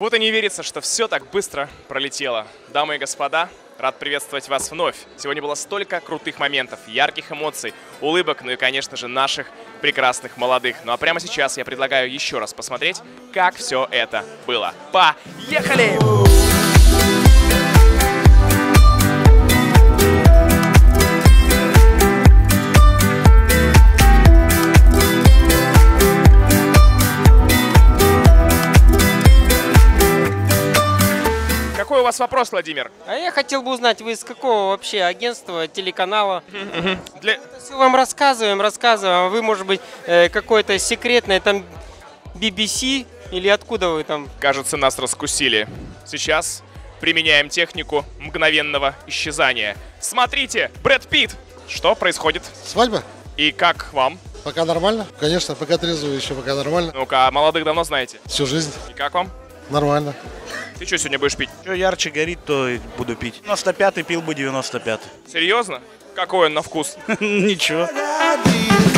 Вот и не верится, что все так быстро пролетело. Дамы и господа, рад приветствовать вас вновь. Сегодня было столько крутых моментов, ярких эмоций, улыбок, ну и, конечно же, наших прекрасных молодых. Ну а прямо сейчас я предлагаю еще раз посмотреть, как все это было. Поехали! Какой у вас вопрос, Владимир? А я хотел бы узнать, вы из какого вообще агентства, телеканала? Для... Все вам рассказываем, а вы, может быть, какое-то секретное, там, BBC или откуда вы там? Кажется, нас раскусили. Сейчас применяем технику мгновенного исчезания. Смотрите, Брэд Питт! Что происходит? Свадьба? И как вам? Пока нормально? Конечно, пока трезвый еще пока нормально. Ну-ка, а молодых давно знаете? Всю жизнь И как вам? нормально. Ты что сегодня будешь пить? Что ярче горит, то и буду пить. 95-й пил бы 95-й. Серьезно? Какой он на вкус? Ничего.